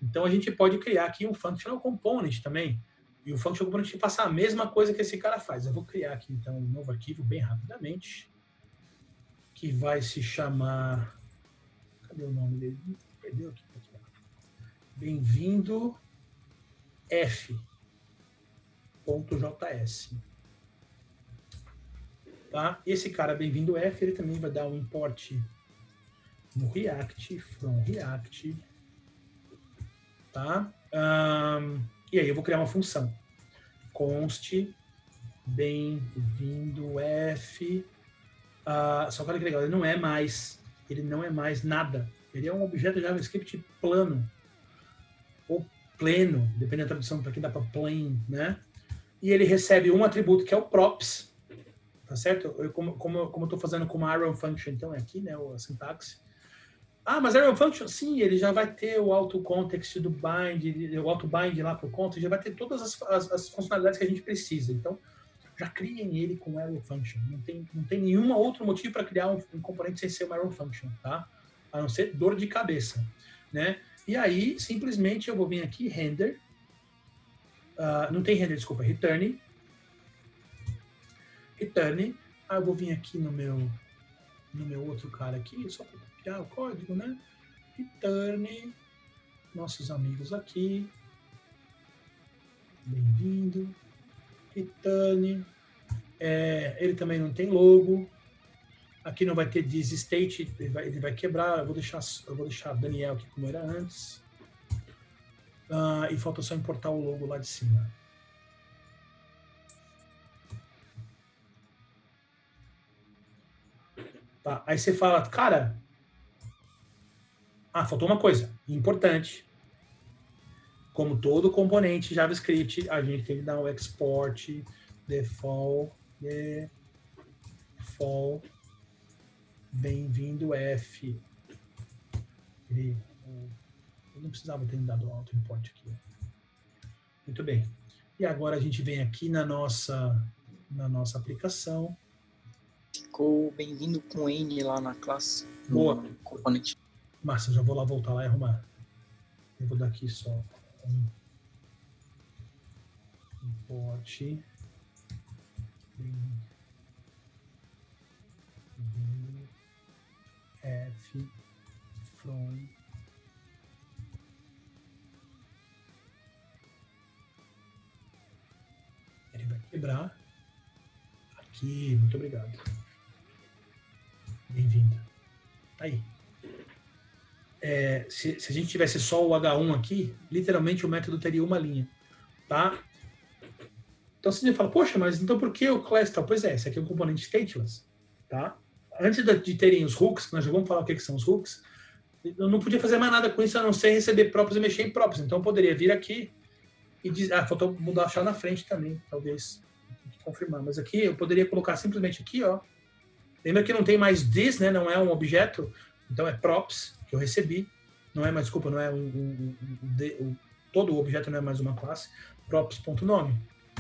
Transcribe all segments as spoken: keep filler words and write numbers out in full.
Então, a gente pode criar aqui um functional component também. E o functional component faça a mesma coisa que esse cara faz. Eu vou criar aqui, então, um novo arquivo bem rapidamente, que vai se chamar... Cadê o nome dele? Perdeu aqui. aqui Bem-vindo f.js. Tá? Esse cara, bem-vindo f, ele também vai dar um import no React, from React. Tá? Um, e aí eu vou criar uma função. Const bem-vindo f. Uh, só que olha que legal, ele não é mais, ele não é mais nada. Ele é um objeto JavaScript plano. Ou pleno, dependendo da tradução, para quem dá para plain, né? E ele recebe um atributo que é o props, tá certo? Eu, como, como, como eu estou fazendo com uma arrow function, então é aqui, né, a sintaxe. Ah, mas arrow function, sim, ele já vai ter o auto context do bind, o auto bind lá pro context, já vai ter todas as, as, as funcionalidades que a gente precisa. Então, já criem ele com arrow function. Não tem, não tem nenhum outro motivo para criar um, um componente sem ser uma arrow function, tá? A não ser dor de cabeça, né? E aí, simplesmente, eu vou vir aqui, render. Uh, não tem render, desculpa, return. Return. Ah, eu vou vir aqui no meu, no meu outro cara aqui, só para copiar o código, né? Return. Nossos amigos aqui. Bem-vindo. Return. É, ele também não tem logo. Aqui não vai ter this state, ele vai, ele vai quebrar. Eu vou deixar, eu vou deixar Daniel aqui como era antes. Uh, e falta só importar o logo lá de cima. Tá, aí você fala, cara, ah, faltou uma coisa importante. Como todo componente JavaScript, a gente tem que dar o export default, default, bem-vindo F. Ele, eu não precisava ter dado o auto import aqui. Muito bem. E agora a gente vem aqui na nossa, na nossa aplicação. Ficou bem-vindo com N lá na classe. Boa. Componente. Massa, já vou lá voltar lá e arrumar. Eu vou dar aqui só um import. F from ele vai quebrar aqui, muito obrigado, bem-vindo. Aí é, se, se a gente tivesse só o H um aqui, literalmente o método teria uma linha, tá? Então você fala, poxa, mas então por que o class tal? Pois é, esse aqui é um componente stateless, tá? Antes de, de terem os hooks, nós já vamos falar o que, que são os hooks, eu não podia fazer mais nada com isso a não ser receber props e mexer em props. Então eu poderia vir aqui e dizer, ah, faltou mudar a chave na frente também, talvez confirmar. Mas aqui eu poderia colocar simplesmente aqui, ó. Lembra que não tem mais this, né? Não é um objeto, então é props que eu recebi. Não é mais, desculpa, não é um, um, um, um, um todo o objeto não é mais uma classe. Props.nome.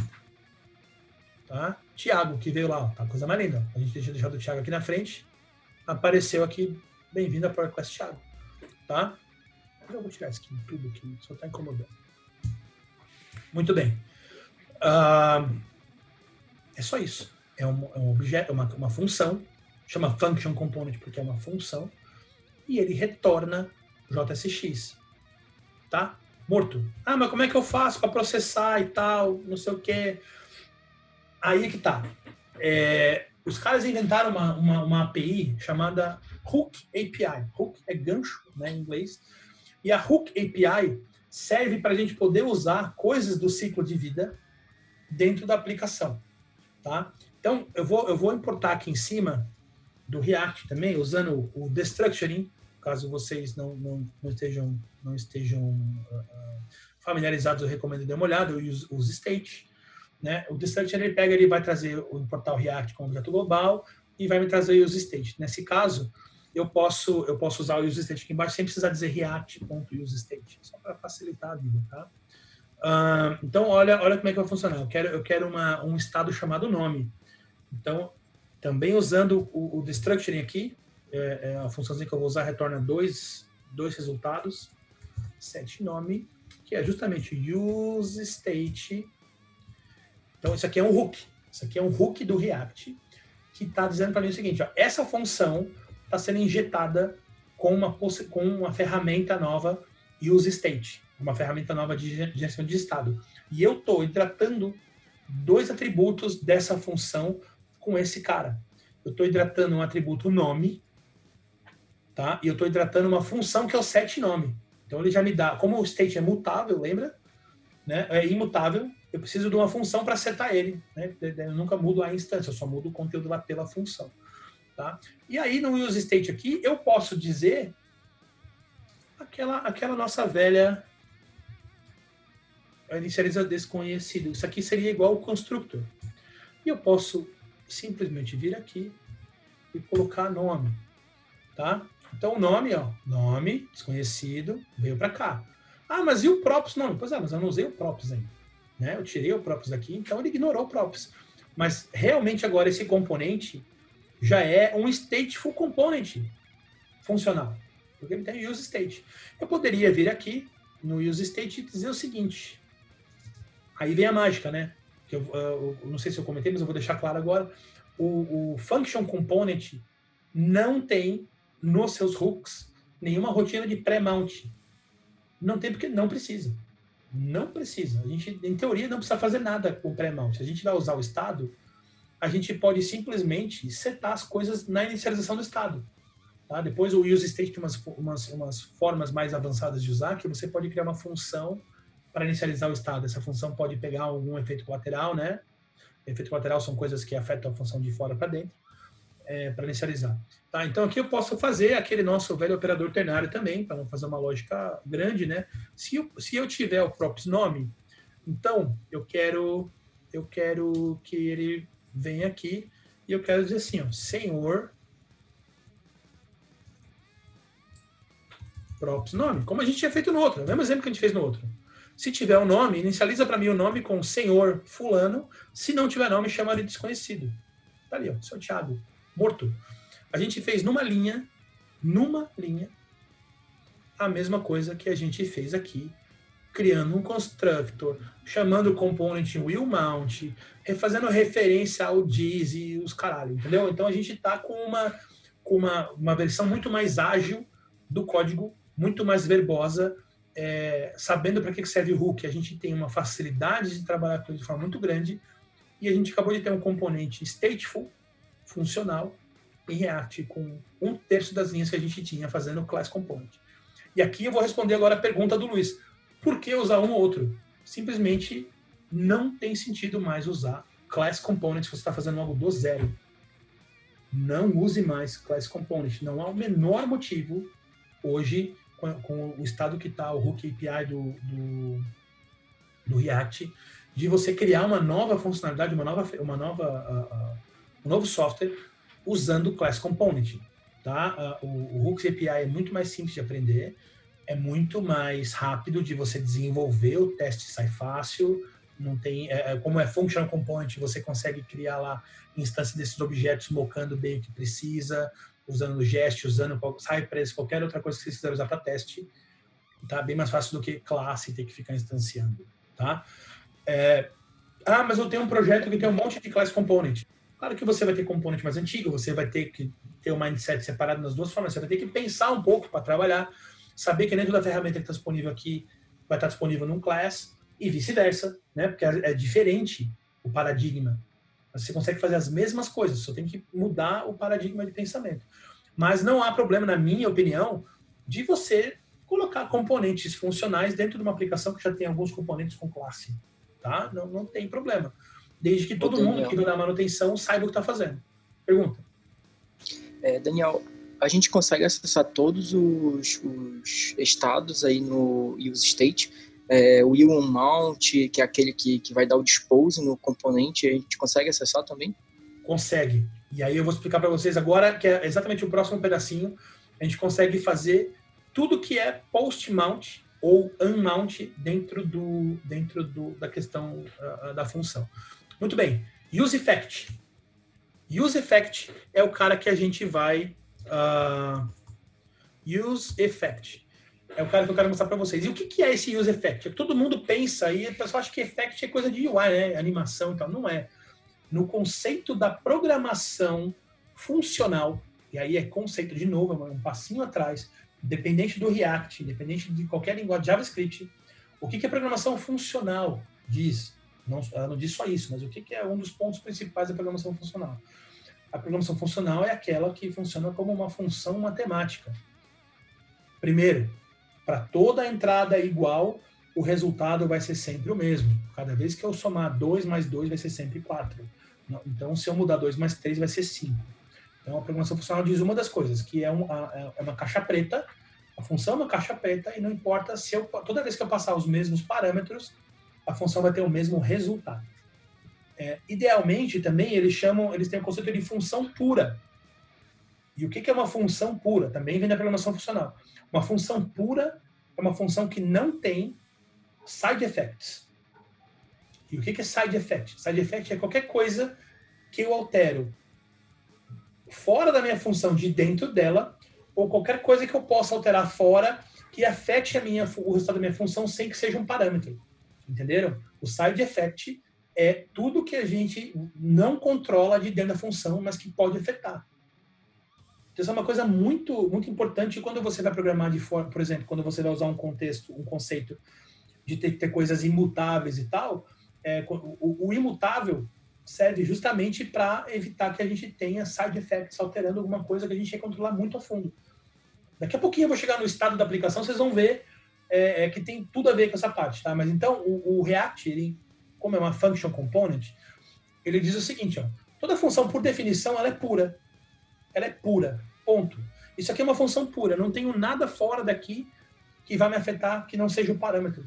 Tá? Thiago, que veio lá, ó, tá, coisa mais linda. A gente deixa deixado o Thiago aqui na frente. Apareceu aqui, bem-vindo a PowerQuest Thiago. Tá? Eu vou tirar isso aqui, tudo aqui, só tá incomodando. Muito bem. Uh, é só isso. É um, é um objeto, é uma, uma função, chama function component porque é uma função, e ele retorna J S X. Tá? Morto. Ah, mas como é que eu faço para processar e tal, não sei o quê. Aí é que tá. É, os caras inventaram uma, uma, uma A P I chamada Hook A P I. Hook é gancho, né, em inglês. E a Hook A P I serve para a gente poder usar coisas do ciclo de vida dentro da aplicação. Tá? Então, eu vou, eu vou importar aqui em cima do React também, usando o destructuring, caso vocês não, não, não estejam, não estejam uh, familiarizados, eu recomendo dar uma olhada, eu uso os state. Né? O destructuring ele pega, ele vai trazer, importar o React como objeto global e vai me trazer o use state. Nesse caso, eu posso, eu posso usar o use state aqui embaixo sem precisar dizer react.usestate, só para facilitar a vida, tá? Uh, então, olha, olha como é que vai funcionar. Eu quero, eu quero uma, um estado chamado nome. Então, também usando o, o destructuring aqui, é, é a funçãozinha que eu vou usar retorna dois, dois resultados. setNome, que é justamente useState. Então, isso aqui é um hook. Isso aqui é um hook do React que está dizendo para mim o seguinte, ó, essa função está sendo injetada com uma, com uma ferramenta nova, useState, uma ferramenta nova de gestão de estado. E eu estou hidratando dois atributos dessa função com esse cara. Eu estou hidratando um atributo nome, tá? E eu estou hidratando uma função que é o setNome. Então ele já me dá, como o state é mutável, lembra? Né? É imutável, eu preciso de uma função para setar ele. Né? Eu nunca mudo a instância, eu só mudo o conteúdo lá pela função. Tá? E aí no useState aqui, eu posso dizer aquela, aquela nossa velha inicializa desconhecido. Isso aqui seria igual ao constructor. E eu posso simplesmente vir aqui e colocar nome. Tá? Então o nome, ó, nome desconhecido, veio para cá. Ah, mas e o props nome? Pois é, mas eu não usei o props ainda. Né? Eu tirei o props daqui, então ele ignorou o props. Mas realmente agora esse componente já é um stateful component funcional. Porque ele tem useState. Eu poderia vir aqui no useState e dizer o seguinte. Aí vem a mágica, né? Que eu, eu, eu não sei se eu comentei, mas eu vou deixar claro agora. O, o function component não tem nos seus hooks nenhuma rotina de pré-mount. Não tem porque não precisa. Não precisa. A gente, em teoria, não precisa fazer nada com o pré-mount. Se a gente vai usar o estado, a gente pode simplesmente setar as coisas na inicialização do estado. Tá? Depois o useState tem umas, umas, umas formas mais avançadas de usar, que você pode criar uma função para inicializar o estado. Essa função pode pegar algum efeito colateral, né? Efeito colateral são coisas que afetam a função de fora para dentro, é, para inicializar. Tá? Então aqui eu posso fazer aquele nosso velho operador ternário também, para não fazer uma lógica grande, né? Se eu, se eu tiver o props nome, então eu quero, eu quero que ele venha aqui e eu quero dizer assim, ó, senhor props nome, como a gente tinha feito no outro, é o mesmo exemplo que a gente fez no outro. Se tiver o um nome, inicializa para mim o nome com senhor fulano, se não tiver nome, chama ele de desconhecido. Tá ali, ó, seu Thiago, morto. A gente fez numa linha, numa linha, a mesma coisa que a gente fez aqui, criando um constructor, chamando o component willMount, fazendo referência ao diz e os caralho, entendeu? Então a gente está com, uma, com uma, uma versão muito mais ágil do código, muito mais verbosa, é, sabendo para que serve o hook. A gente tem uma facilidade de trabalhar com ele de forma muito grande e a gente acabou de ter um componente stateful, funcional, em React, com um terço das linhas que a gente tinha fazendo class component. E aqui eu vou responder agora a pergunta do Luiz. Por que usar um ou outro? Simplesmente não tem sentido mais usar class component se você está fazendo algo do zero. Não use mais class component. Não há o menor motivo hoje, com, com o estado que está o hook A P I do, do, do React, de você criar uma nova funcionalidade, uma nova, uma nova, uh, uh, um novo software usando class component. Tá? Uh, o, o Hooks A P I é muito mais simples de aprender, é muito mais rápido de você desenvolver, o teste sai fácil, não tem, é, como é Functional Component, você consegue criar lá instância desses objetos mocando bem o que precisa, usando Jest, usando Cypress, qualquer outra coisa que você quiser usar para teste, tá? Bem mais fácil do que classe ter que ficar instanciando, tá? É, ah, mas eu tenho um projeto que tem um monte de class component. Claro que você vai ter componente mais antigo, você vai ter que ter o um mindset separado nas duas formas, você vai ter que pensar um pouco para trabalhar, saber que dentro da ferramenta que está disponível aqui vai estar disponível num class e vice-versa, né? Porque é diferente o paradigma. Você consegue fazer as mesmas coisas, só tem que mudar o paradigma de pensamento. Mas não há problema, na minha opinião, de você colocar componentes funcionais dentro de uma aplicação que já tem alguns componentes com classe. Tá? Não, não tem problema. Desde que todo Daniel, mundo que vai dar manutenção saiba o que está fazendo. Pergunta. É, Daniel, a gente consegue acessar todos os, os estados aí no useState? É, o willMount, que é aquele que, que vai dar o dispose no componente, a gente consegue acessar também? Consegue. E aí eu vou explicar para vocês agora, que é exatamente o próximo pedacinho. A gente consegue fazer tudo que é post-mount ou unmount dentro, do, dentro do, da questão uh, da função. Muito bem. UseEffect. UseEffect é o cara que a gente vai... Uh, UseEffect. é o cara que eu quero mostrar para vocês. E o que, que é esse use effect? Todo mundo pensa e o pessoal acha que effect é coisa de U I, né? Animação e tal. Não é. No conceito da programação funcional, e aí é conceito de novo, é um passinho atrás, independente do React, independente de qualquer linguagem JavaScript, o que, que é programação funcional diz? Não, ela não diz só isso, mas o que, que é um dos pontos principais da programação funcional? A programação funcional é aquela que funciona como uma função matemática. Primeiro, para toda entrada igual, o resultado vai ser sempre o mesmo. Cada vez que eu somar dois mais dois, vai ser sempre quatro. Então, se eu mudar dois mais três, vai ser cinco. Então, a programação funcional diz uma das coisas, que é uma, é uma caixa preta, a função é uma caixa preta, e não importa se eu, toda vez que eu passar os mesmos parâmetros, a função vai ter o mesmo resultado. É, idealmente, também, eles chamam, eles têm o conceito de função pura. E o que é uma função pura? Também vem da programação funcional. Uma função pura é uma função que não tem side effects. E o que é side effect? Side effect é qualquer coisa que eu altero fora da minha função de dentro dela, ou qualquer coisa que eu possa alterar fora que afete a minha, o resultado da minha função sem que seja um parâmetro. Entenderam? O side effect é tudo que a gente não controla de dentro da função, mas que pode afetar. Então, isso é uma coisa muito, muito importante quando você vai programar de forma, por exemplo, quando você vai usar um contexto, um conceito de ter que ter coisas imutáveis e tal, é, o, o imutável serve justamente para evitar que a gente tenha side effects alterando alguma coisa que a gente quer controlar muito a fundo. Daqui a pouquinho eu vou chegar no estado da aplicação, vocês vão ver é, é, que tem tudo a ver com essa parte, tá? Mas então, o, o React, ele, como é uma function component, ele diz o seguinte, ó, toda função, por definição, ela é pura. Ela é pura, ponto. Isso aqui é uma função pura, não tenho nada fora daqui que vai me afetar que não seja o parâmetro.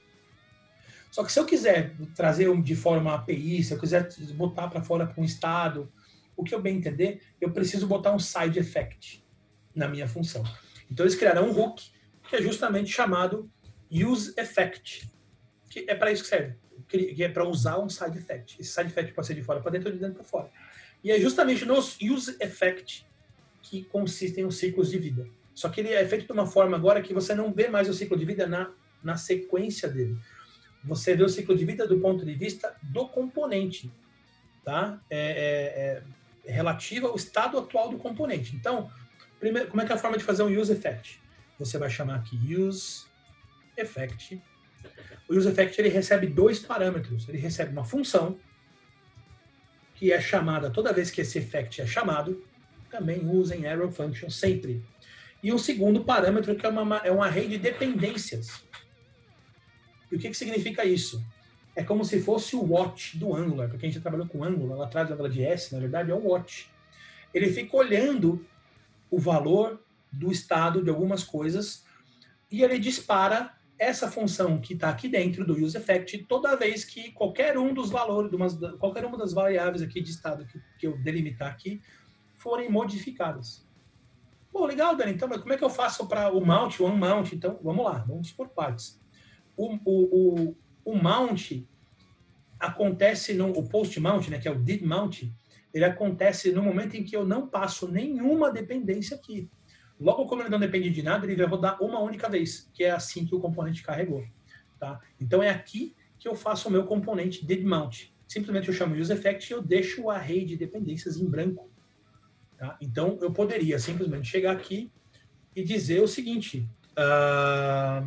Só que se eu quiser trazer de forma A P I, se eu quiser botar para fora para um estado, o que eu bem entender, eu preciso botar um side effect na minha função. Então eles criaram um hook que é justamente chamado use effect, que é para isso que serve, que é para usar um side effect. Esse side effect pode ser de fora para dentro ou de dentro para fora. E é justamente nos use effect que consistem os ciclos de vida. Só que ele é feito de uma forma agora que você não vê mais o ciclo de vida na, na sequência dele. Você vê o ciclo de vida do ponto de vista do componente, tá? É, é, é relativo ao estado atual do componente. Então, primeiro, como é que é a forma de fazer um use effect? Você vai chamar aqui use effect. O use effect ele recebe dois parâmetros. Ele recebe uma função que é chamada toda vez que esse effect é chamado. Também usem arrow function sempre. E um segundo parâmetro que é, uma, é um array de dependências. E o que, que significa isso? É como se fosse o watch do Angular, porque a gente trabalhou com Angular, lá atrás do Angular J S, na verdade é o watch. Ele fica olhando o valor do estado de algumas coisas e ele dispara essa função que está aqui dentro do use effect toda vez que qualquer um dos valores, qualquer uma das variáveis aqui de estado que, que eu delimitar aqui forem modificadas. Bom, legal, Dani, então, mas como é que eu faço para o mount, o unmount? Então, vamos lá, vamos por partes. O, o, o, o mount acontece no o post mount, né, que é o did mount, ele acontece no momento em que eu não passo nenhuma dependência aqui. Logo, como ele não depende de nada, ele vai rodar uma única vez, que é assim que o componente carregou. Tá? Então, é aqui que eu faço o meu componente did mount. Simplesmente eu chamo use effect e eu deixo o array de dependências em branco. Tá? Então, eu poderia simplesmente chegar aqui e dizer o seguinte... Uh,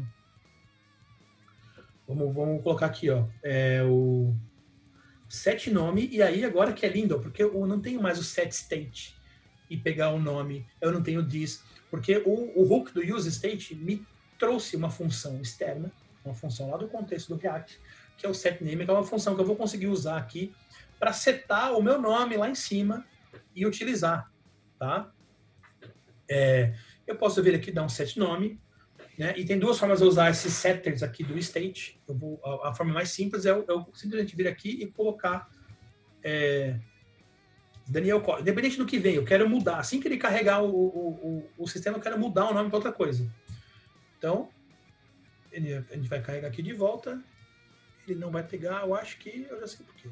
Vamos, vamos colocar aqui, ó, é o set nome, e aí agora que é lindo, porque eu não tenho mais o set state e pegar o nome, eu não tenho this, porque o, o hook do use state me trouxe uma função externa, uma função lá do contexto do React, que é o set name, que é uma função que eu vou conseguir usar aqui para setar o meu nome lá em cima e utilizar, tá? É, eu posso vir aqui, dar um set nome, né? E tem duas formas de usar esses setters aqui do state. Eu vou, a, a forma mais simples é eu, eu simplesmente vir aqui e colocar é, Daniel Costa. Independente do que vem, eu quero mudar. Assim que ele carregar o, o, o, o sistema, eu quero mudar o nome para outra coisa. Então, ele, a gente vai carregar aqui de volta. Ele não vai pegar, eu acho que... Eu já sei por quê.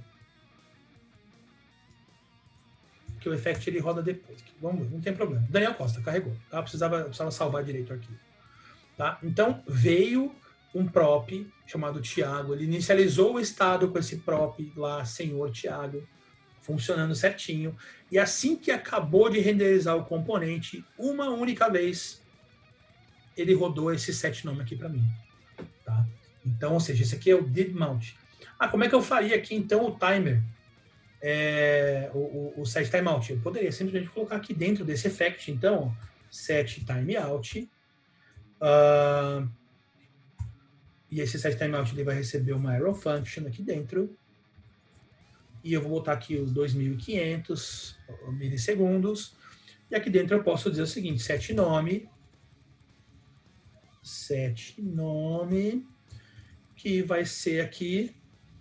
Porque o effect ele roda depois. Vamos ver, não tem problema. Daniel Costa, carregou. Tá? Precisava, precisava salvar direito o arquivo. Tá? Então, veio um prop chamado Thiago, ele inicializou o estado com esse prop lá, senhor Thiago, funcionando certinho, e assim que acabou de renderizar o componente, uma única vez, ele rodou esse set nome aqui para mim. Tá? Então, ou seja, esse aqui é o did mount. Ah, como é que eu faria aqui, então, o timer? É, o, o, o set timeout? Eu poderia simplesmente colocar aqui dentro desse effect, então, set timeout, uh, e esse set timeout ele vai receber uma arrow function aqui dentro, e eu vou botar aqui os dois mil e quinhentos milissegundos, e aqui dentro eu posso dizer o seguinte, set nome, set nome, que vai ser aqui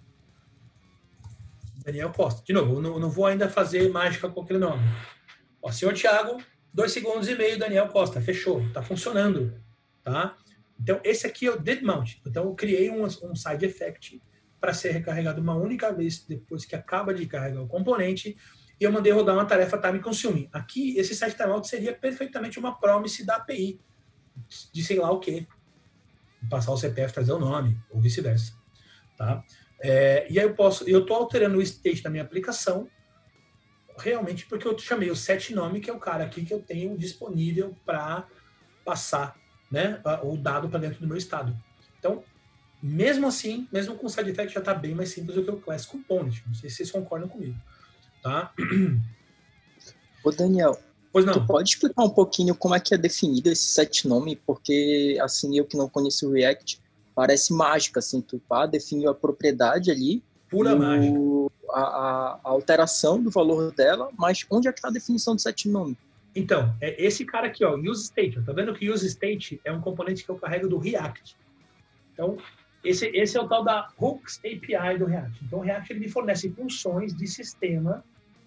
Daniel Costa. De novo, eu não, não vou ainda fazer mágica com aquele nome. Ó, senhor Thiago, dois segundos e meio, Daniel Costa. Fechou, tá funcionando. Tá? Então, esse aqui é o did mount. Então, eu criei um, um side effect para ser recarregado uma única vez depois que acaba de carregar o componente, e eu mandei rodar uma tarefa time consuming. Aqui, esse set timeout seria perfeitamente uma promise da A P I, de sei lá o quê. Passar o C P F, trazer o nome, ou vice-versa. Tá? É, e aí eu posso, eu estou alterando o state da minha aplicação, realmente porque eu chamei o set nome, que é o cara aqui que eu tenho disponível para passar, né, o dado para dentro do meu estado. Então, mesmo assim, mesmo com o side effect já está bem mais simples do que o class component. Não sei se vocês concordam comigo. Tá? Ô Daniel, pois não. Tu pode explicar um pouquinho como é que é definido esse set nome? Porque, assim, eu que não conheço o React, parece mágica, assim, tu pá, definiu a propriedade ali, pura mágica, o, a, a, a alteração do valor dela, mas onde é que está a definição do set nome? Então, é esse cara aqui, ó, use state. Tá vendo que use state é um componente que eu carrego do React. Então, esse, esse é o tal da hooks A P I do React. Então, o React ele me fornece funções de sistema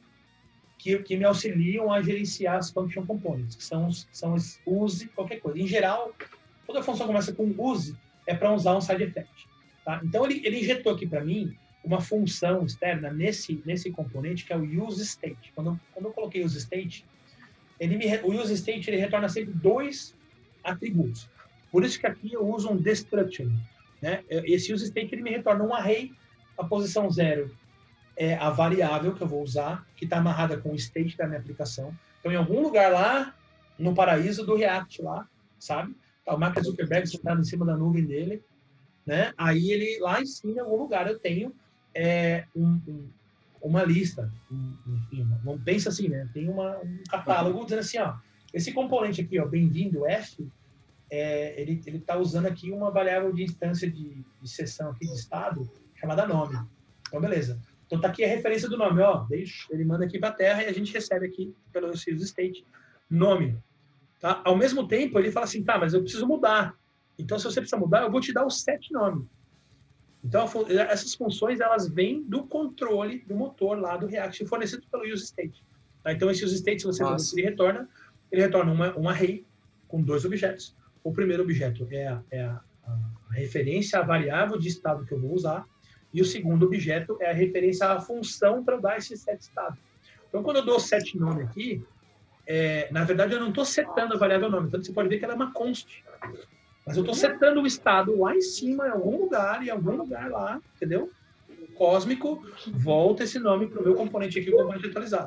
que, que me auxiliam a gerenciar as function components, que são, são os use qualquer coisa. Em geral, toda função começa com use, é para usar um side effect. Tá? Então, ele, ele injetou aqui para mim uma função externa nesse, nesse componente, que é o useState. Quando, quando eu coloquei useState, ele me, o useState ele retorna sempre dois atributos. Por isso que aqui eu uso um destruction. Né? Esse useState ele me retorna um array, a posição zero é a variável que eu vou usar, que está amarrada com o state da minha aplicação. Então, em algum lugar lá, no paraíso do React lá, sabe? O Mark Zuckerberg sentado em cima da nuvem dele, né? Aí ele, lá em cima, em algum lugar, eu tenho é, um, um, uma lista, um, enfim, uma, pensa assim, né? Tem uma, um catálogo dizendo assim, ó, esse componente aqui, ó, bem-vindo F, é, ele ele está usando aqui uma variável de instância de, de seção aqui de estado chamada nome. Então, beleza. Então, tá aqui a referência do nome, ó, ele manda aqui para a Terra e a gente recebe aqui pelo useState nome. Tá? Ao mesmo tempo, ele fala assim, tá, mas eu preciso mudar. Então, se você precisa mudar, eu vou te dar o set nome. Então, essas funções, elas vêm do controle do motor lá do React, fornecido pelo useState. Tá? Então, esse useState, se você ver, ele retorna, ele retorna uma, um array com dois objetos. O primeiro objeto é, a, é a, a referência à variável de estado que eu vou usar, e o segundo objeto é a referência à função para eu dar esse set estado. Então, quando eu dou o set nome aqui, É, na verdade, eu não estou setando a variável nome. Então, você pode ver que ela é uma const. Mas eu estou setando o estado lá em cima, em algum lugar, em algum lugar lá, entendeu? Cósmico, volta esse nome para o meu componente aqui, o componente atualizado.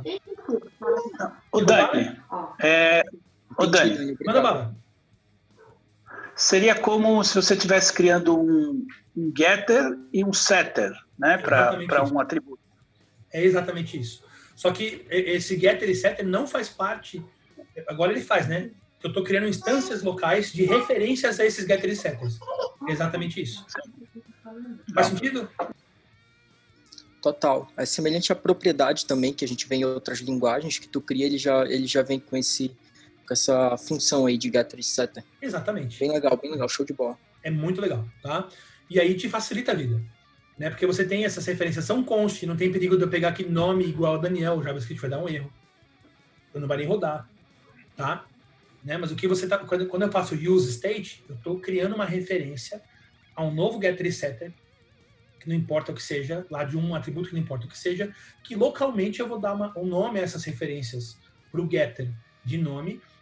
O Dani, é, o Dani, manda bala. Seria como se você estivesse criando um, um getter e um setter, né, para um atributo. É exatamente isso. Só que esse getter e setter não faz parte, agora ele faz, né? Eu estou criando instâncias locais de referências a esses getter e setters. É exatamente isso. Faz sentido? Total. É semelhante à propriedade também, que a gente vê em outras linguagens, que tu cria, ele já, ele já vem com, esse, com essa função aí de getter e setter. Exatamente. Bem legal, bem legal, show de bola. É muito legal, tá? E aí te facilita a vida. Né? Porque você tem essas referências, são const, não tem perigo de eu pegar aqui nome igual a Daniel, o JavaScript vai dar um erro. Eu não vai nem rodar, tá? Né? Mas o que você tá, quando, quando eu faço use state, eu estou criando uma referência a um novo getter e setter, que não importa o que seja, lá de um atributo que não importa o que seja, que localmente eu vou dar uma, um nome a essas referências para o getter de nome,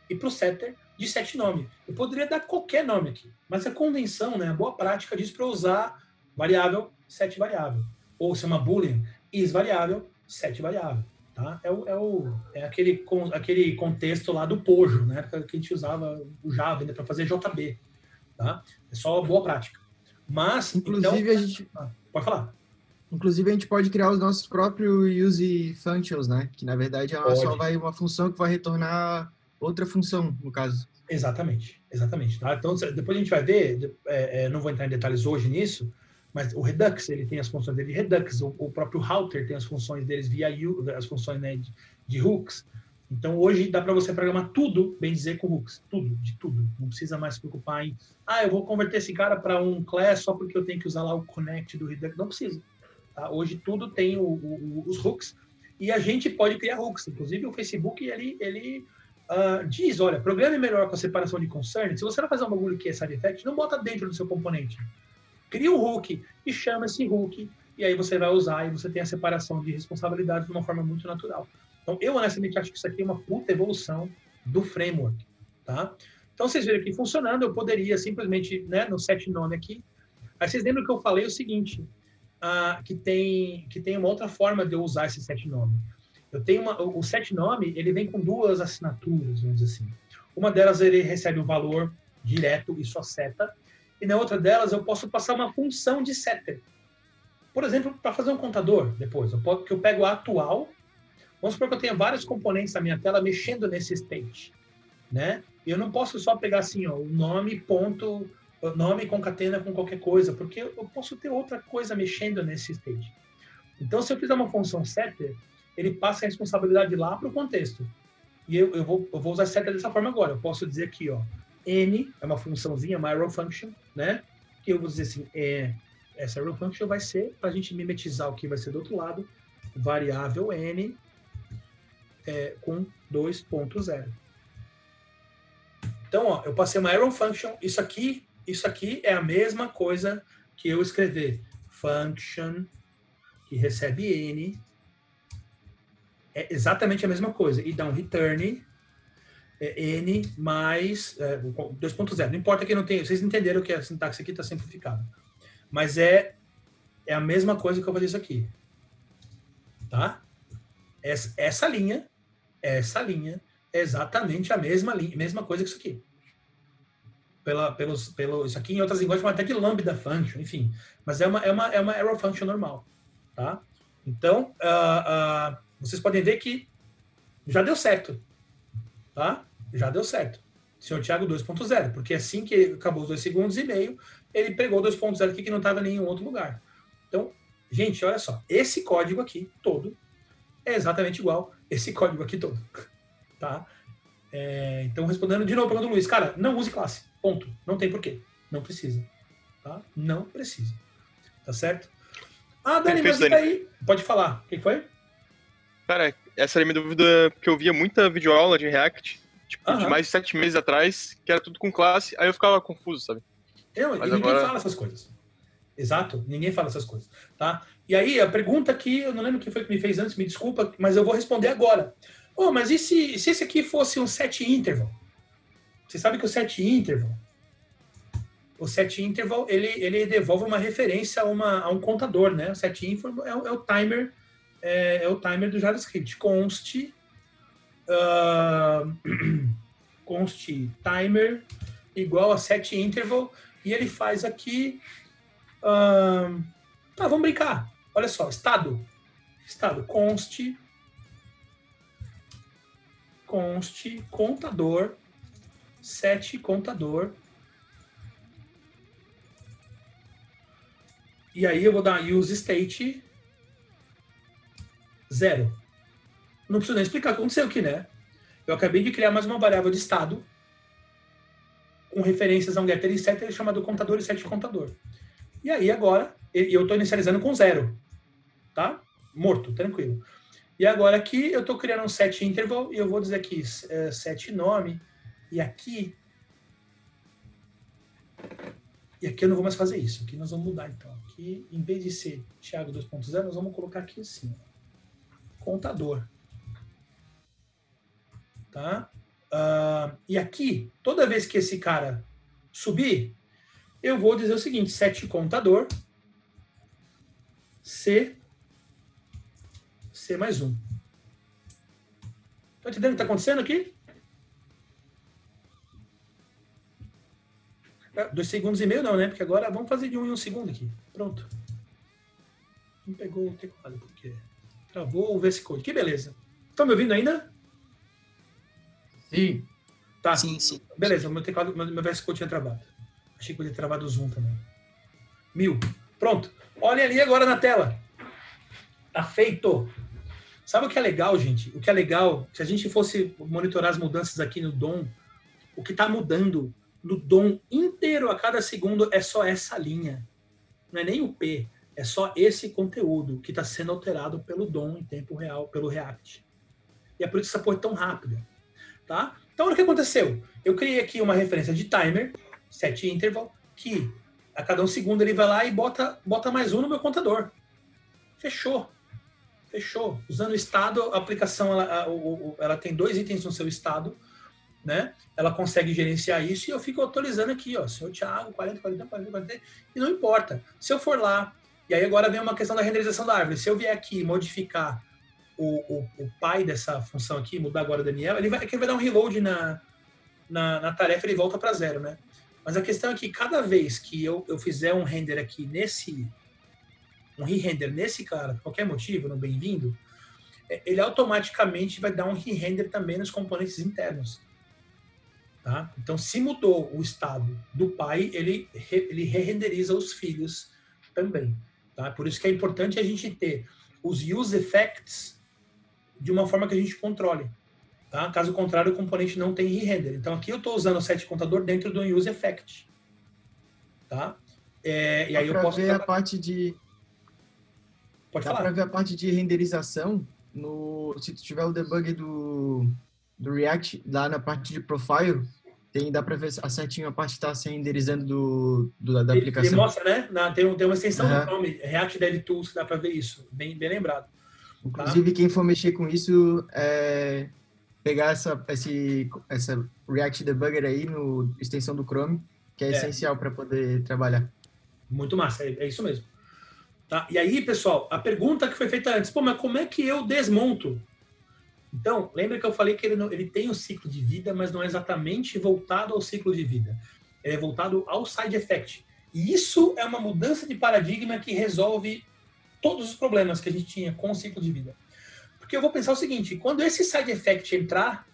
e para o setter de set nome. Eu poderia dar qualquer nome aqui, mas a convenção, né, a boa prática diz para usar variável, set variável. Ou se é uma boolean, is variável, set variável. Tá? É, o, é, o, é aquele, com, aquele contexto lá do Pojo, né, que a gente usava o Java ainda para fazer J B. Tá? É só boa prática. Mas, inclusive, então, a gente... Ah, pode falar. Inclusive, a gente pode criar os nossos próprios use functions, né? Que, na verdade, ela só vai uma função que vai retornar outra função, no caso. Exatamente, exatamente. Tá? Então, depois a gente vai ver, é, é, não vou entrar em detalhes hoje nisso, mas o Redux, ele tem as funções dele de Redux, o, o próprio Router tem as funções deles via U, as funções, né, de, de hooks. Então, hoje dá para você programar tudo, bem dizer, com hooks. Tudo, de tudo. Não precisa mais se preocupar em, ah, eu vou converter esse cara para um class só porque eu tenho que usar lá o connect do Redux. Não precisa. Tá? Hoje tudo tem o, o, os hooks e a gente pode criar hooks. Inclusive o Facebook, ele, ele uh, diz, olha, programe melhor com a separação de concern. Se você vai fazer um bagulho que é side effect, não bota dentro do seu componente. Cria um hook e chama esse hook e aí você vai usar e você tem a separação de responsabilidades de uma forma muito natural. Então, eu honestamente acho que isso aqui é uma puta evolução do framework. Tá? Então, vocês viram aqui funcionando, eu poderia simplesmente, né, no set nome aqui. Aí vocês lembram que eu falei o seguinte... Uh, que, tem, que tem uma outra forma de eu usar esse set nome. Eu tenho uma, o set nome, ele vem com duas assinaturas, vamos dizer assim. Uma delas, ele recebe um valor direto e só seta, e na outra delas eu posso passar uma função de setter. Por exemplo, para fazer um contador, depois, eu, posso, que eu pego a atual, vamos supor que eu tenha vários componentes na minha tela mexendo nesse state, né? E eu não posso só pegar assim, ó, o nome, ponto... nome concatena com qualquer coisa, porque eu posso ter outra coisa mexendo nesse state. Então, se eu fizer uma função setter, ele passa a responsabilidade lá para o contexto. E eu, eu, vou, eu vou usar setter dessa forma agora. Eu posso dizer aqui, ó, n é uma funçãozinha, uma arrow function, né? Que eu vou dizer assim, é, essa arrow function vai ser, para a gente mimetizar o que vai ser do outro lado, variável n é, com dois ponto zero. Então, ó, eu passei uma arrow function, isso aqui Isso aqui é a mesma coisa que eu escrever function, que recebe n, é exatamente a mesma coisa, e dá um return, é n mais é, dois ponto zero. Não importa que não tenha, vocês entenderam que a sintaxe aqui está simplificada. Mas é, é a mesma coisa que eu vou fazer isso aqui. Tá? Essa, essa linha, essa linha é exatamente a mesma, linha, mesma coisa que isso aqui. Pela, pelos, pelo, isso aqui em outras linguagens chama até de lambda function, enfim. Mas é uma, é uma, é uma arrow function normal. Tá? Então, uh, uh, vocês podem ver que já deu certo. Tá? Já deu certo. Senhor Thiago dois ponto zero, porque assim que acabou os dois segundos e meio, ele pegou dois ponto zero aqui que não estava em nenhum outro lugar. Então, gente, olha só. Esse código aqui todo é exatamente igual esse código aqui todo. Tá? É, então, respondendo de novo para o Luiz, cara, não use classe. Ponto. Não tem porquê. Não precisa. Tá? Não precisa. Tá certo? Ah, Dani, mas e aí? Pode falar. O que foi? Cara, essa era a minha dúvida, porque eu via muita videoaula de React, tipo, uh-huh. de mais de sete meses atrás, que era tudo com classe, aí eu ficava confuso, sabe? Eu, mas e ninguém agora... fala essas coisas. Exato, ninguém fala essas coisas. Tá? E aí, a pergunta que eu não lembro quem foi que me fez antes, me desculpa, mas eu vou responder agora. Oh, mas e se, se esse aqui fosse um set interval? Você sabe que o set interval, o set interval, ele, ele devolve uma referência a, uma, a um contador, né? O set interval é, é o timer, é, é o timer do JavaScript. Const, uh, const timer igual a set interval, e ele faz aqui, uh, tá, vamos brincar. Olha só, estado, estado, const, const contador, set contador. E aí eu vou dar use state zero. Não preciso nem explicar o que aconteceu aqui, né? Eu acabei de criar mais uma variável de estado com referências a um getter e setter chamado contador e set contador. E aí agora eu estou inicializando com zero. Tá? Morto, tranquilo. E agora aqui eu estou criando um set interval e eu vou dizer aqui uh, set nome. E aqui, e aqui eu não vou mais fazer isso. Aqui nós vamos mudar, então. Aqui, em vez de ser Thiago dois ponto zero, nós vamos colocar aqui assim, ó, contador. Tá? Uh, e aqui, toda vez que esse cara subir, eu vou dizer o seguinte, set contador, C, C mais um. Tá entendendo o que está acontecendo aqui? Dois segundos e meio não, né? Porque agora vamos fazer de um em um segundo aqui. Pronto. Não pegou o teclado, porque travou o V S Code. Que beleza. Estão me ouvindo ainda? Sim. Tá. Sim, sim. Beleza, meu teclado, meu, meu V S Code tinha travado. Achei que podia travar do Zoom também. Mil. Pronto. Olhem ali agora na tela. Tá feito. Sabe o que é legal, gente? O que é legal, se a gente fosse monitorar as mudanças aqui no D O M, o que está mudando no D O M inteiro a cada segundo é só essa linha. Não é nem o P, é só esse conteúdo que está sendo alterado pelo D O M em tempo real, pelo React. E é por isso que essa porra é tão rápida. Tá? Então, o que aconteceu? Eu criei aqui uma referência de timer, set interval, que a cada um segundo ele vai lá e bota, bota mais um no meu contador. Fechou. Fechou. Usando o estado, a aplicação ela, ela tem dois itens no seu estado, né? Ela consegue gerenciar isso e eu fico atualizando aqui, ó, senhor Thiago, quarenta, quarenta, quarenta, quarenta, e não importa. Se eu for lá, e aí agora vem uma questão da renderização da árvore, se eu vier aqui modificar o, o, o pai dessa função aqui, mudar agora o Daniel, ele vai, ele vai dar um reload na, na, na tarefa e ele volta para zero, né? Mas a questão é que cada vez que eu, eu fizer um render aqui nesse, um re-render nesse cara, por qualquer motivo, no bem-vindo, ele automaticamente vai dar um re-render também nos componentes internos. Tá? Então, se mudou o estado do pai, ele, ele re-renderiza os filhos também. Tá? Por isso que é importante a gente ter os use effects de uma forma que a gente controle. Tá? Caso contrário, o componente não tem re-render. Então, aqui eu estou usando o set contador dentro do use effect. Tá? É, e aí eu posso... ver a parte de... Pode Dá falar. para ver a parte de renderização no, se tu tiver o debug do, do React lá na parte de profile, tem, dá para ver a certinho a parte que está se renderizando do, do, da ele, aplicação. Ele mostra, né? Na, tem, tem uma extensão Uhum. do Chrome, React DevTools, que dá para ver isso. Bem, bem lembrado. Inclusive, Tá? quem for mexer com isso, é, pegar essa, esse, essa React Debugger aí no extensão do Chrome, que é, é. essencial para poder trabalhar. Muito massa, é, é isso mesmo. Tá? E aí, pessoal, a pergunta que foi feita antes, pô, mas como é que eu desmonto? Então, lembra que eu falei que ele, não, ele tem um ciclo de vida, mas não é exatamente voltado ao ciclo de vida. Ele é voltado ao side effect. E isso é uma mudança de paradigma que resolve todos os problemas que a gente tinha com o ciclo de vida. Porque eu vou pensar o seguinte, quando esse side effect entrar,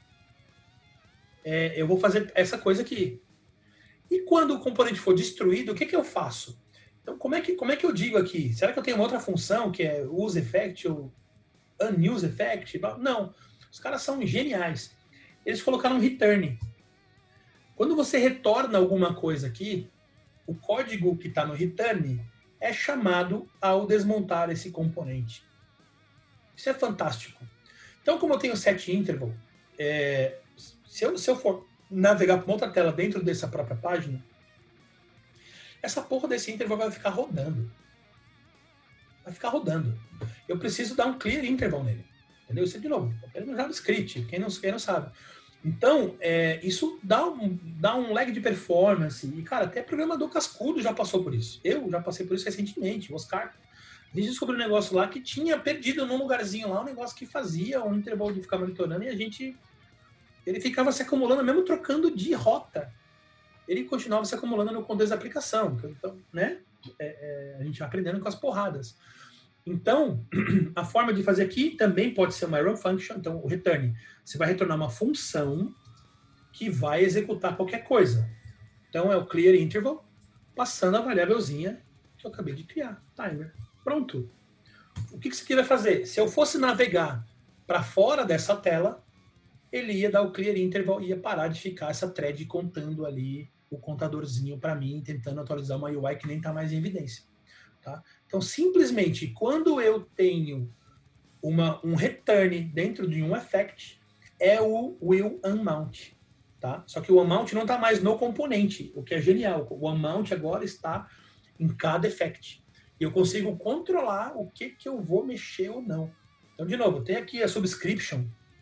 é, eu vou fazer essa coisa aqui. E quando o componente for destruído, o que, que eu faço? Então, como é, que, como é que eu digo aqui? Será que eu tenho uma outra função, que é use effect ou unuse effect? Não. Os caras são geniais. Eles colocaram um return. Quando você retorna alguma coisa aqui, o código que está no return é chamado ao desmontar esse componente. Isso é fantástico. Então, como eu tenho set interval, é, se, eu, se eu for navegar para uma outra tela dentro dessa própria página, essa porra desse interval vai ficar rodando. Vai ficar rodando. Eu preciso dar um clear interval nele. Entendeu? Isso é de novo. Apenas no JavaScript, quem não, quem não sabe. Então, é, isso dá um, dá um lag de performance. E, cara, até programador cascudo já passou por isso. Eu já passei por isso recentemente. O Oscar. A gente descobriu um negócio lá que tinha perdido num lugarzinho lá, um negócio que fazia um intervalo de ficar monitorando e a gente... Ele ficava se acumulando, mesmo trocando de rota. Ele continuava se acumulando no contexto da aplicação. Então, né? É, é, a gente vai aprendendo com as porradas. Então, a forma de fazer aqui também pode ser uma error function. Então, o return, você vai retornar uma função que vai executar qualquer coisa. Então, é o clear interval, passando a variávelzinha que eu acabei de criar, timer. Pronto. O que isso aqui vai fazer? Se eu fosse navegar para fora dessa tela, ele ia dar o clear interval e ia parar de ficar essa thread contando ali o contadorzinho para mim, tentando atualizar uma U I que nem está mais em evidência. Tá? Então, simplesmente, quando eu tenho uma, um return dentro de um effect, é o will unmount. Tá? Só que o unmount não está mais no componente, o que é genial. O unmount agora está em cada effect. E eu consigo controlar o que, que eu vou mexer ou não. Então, de novo, tem aqui a subscription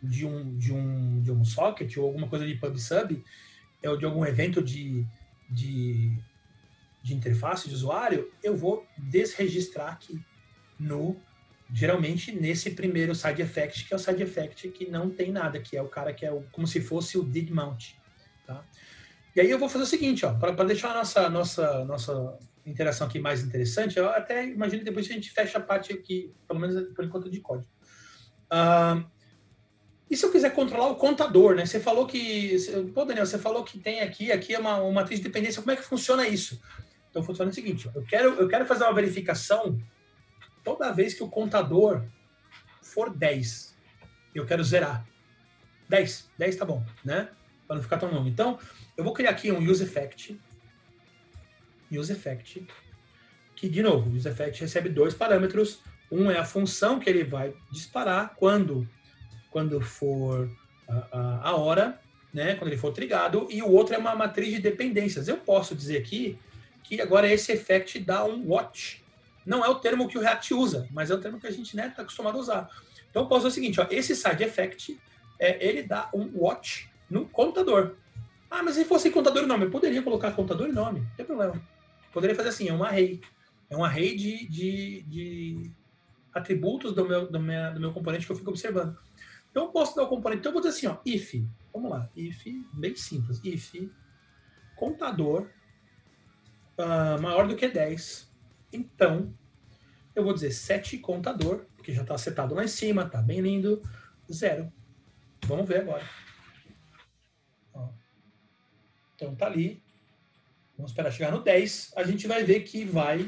de um, de um, de um socket ou alguma coisa de pub-sub, ou de algum evento de, de, de interface de usuário, eu vou desregistrar aqui no, geralmente nesse primeiro side effect, que é o side effect que não tem nada, que é o cara que é o, como se fosse o did mount, tá? E aí eu vou fazer o seguinte, ó, para deixar a nossa, nossa, nossa interação aqui mais interessante, eu até imagino depois que a gente fecha a parte aqui, pelo menos por enquanto de código. Uh, e se eu quiser controlar o contador, né? Você falou que... Pô, Daniel, você falou que tem aqui, aqui é uma, uma matriz de dependência. Como é que funciona isso? Então, funciona o seguinte. Eu quero, eu quero fazer uma verificação toda vez que o contador for dez. Eu quero zerar. dez. dez tá bom, né? Para não ficar tão longo. Então, eu vou criar aqui um useEffect. useEffect. Que, de novo, o useEffect recebe dois parâmetros. Um é a função que ele vai disparar quando... quando for a, a, a hora, né, quando ele for trigado, e o outro é uma matriz de dependências. Eu posso dizer aqui que agora esse effect dá um watch. Não é o termo que o React usa, mas é o termo que a gente, né, está acostumado a usar. Então eu posso dizer o seguinte, ó, esse side effect, é, ele dá um watch no contador. Ah, mas se fosse contador e nome, eu poderia colocar contador e nome, não tem problema. Poderia fazer assim, é um array. É um array de, de, de atributos do meu, do, meu, do meu componente que eu fico observando. Então, eu posso dar o componente. Então, eu vou dizer assim, ó, if, vamos lá, if, bem simples, if contador uh, maior do que dez. Então, eu vou dizer set contador, que já está setado lá em cima, tá bem lindo, zero. Vamos ver agora. Ó. Então, tá ali. Vamos esperar chegar no dez. A gente vai ver que vai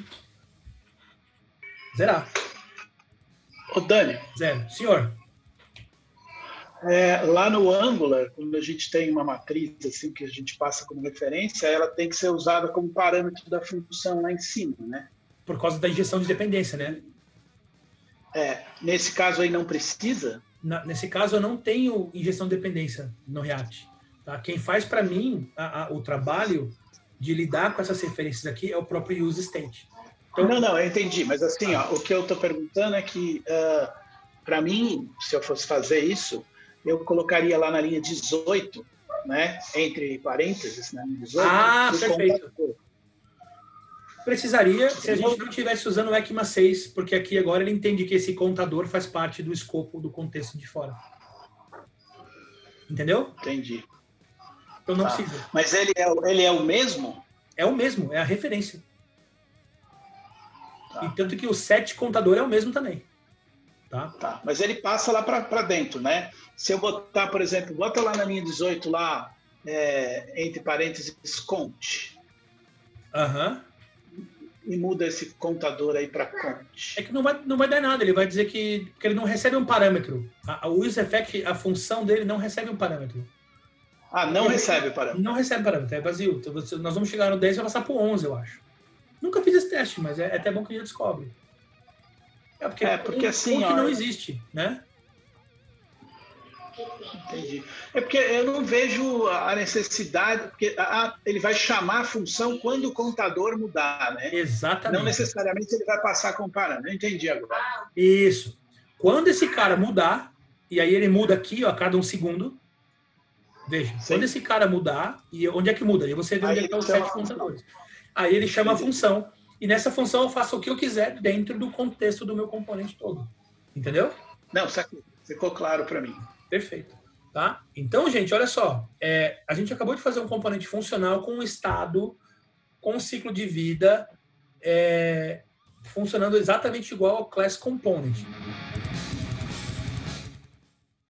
zerar. Ô, Dani. Zero. Senhor. É, lá no Angular, quando a gente tem uma matriz assim que a gente passa como referência, ela tem que ser usada como parâmetro da função lá em cima, né? Por causa da injeção de dependência, né? É, nesse caso aí não precisa? Na, nesse caso eu não tenho injeção de dependência no React. Tá? Quem faz para mim a, a, o trabalho de lidar com essas referências aqui é o próprio useState. Então, não, não, eu entendi, mas assim, ó, o que eu estou perguntando é que, uh, para mim, se eu fosse fazer isso, eu colocaria lá na linha dezoito, né, entre parênteses, né, dezoito. Ah, perfeito. Contador. Precisaria se a gente não estivesse usando o ECMA seis, porque aqui agora ele entende que esse contador faz parte do escopo do contexto de fora. Entendeu? Entendi. Então não tá. precisa. Mas ele é, ele é o mesmo? É o mesmo, é a referência. Tá. E tanto que o set contador é o mesmo também. Tá? Tá. Mas ele passa lá para dentro, né? Se eu botar, por exemplo, bota lá na linha dezoito, lá, é, entre parênteses, cont. Aham. Uhum. E muda esse contador aí para cont. É que não vai, não vai dar nada, ele vai dizer que, que ele não recebe um parâmetro. A, a useEffect, a função dele não recebe um parâmetro. Ah, não ele recebe o parâmetro? Não recebe parâmetro, é vazio. Então, nós vamos chegar no dez e vai passar para o onze, eu acho. Nunca fiz esse teste, mas é, é até bom que a gente descobre. É porque, é porque um, assim, um ó, que não existe, né? Entendi. É porque eu não vejo a necessidade, porque a, ele vai chamar a função quando o contador mudar, né? Exatamente. Não necessariamente ele vai passar com parâmetro. Eu entendi agora. Isso. Quando esse cara mudar, e aí ele muda aqui, ó, a cada um segundo. Veja, Sim. quando esse cara mudar, e onde é que muda? Aí você vê onde é que é os sete contadores. Aí ele chama entendi. a função, e nessa função eu faço o que eu quiser dentro do contexto do meu componente todo. Entendeu? Não, ficou claro para mim. Perfeito. Tá? Então, gente, olha só. É, a gente acabou de fazer um componente funcional com um estado, com um ciclo de vida, é, funcionando exatamente igual ao Class Component.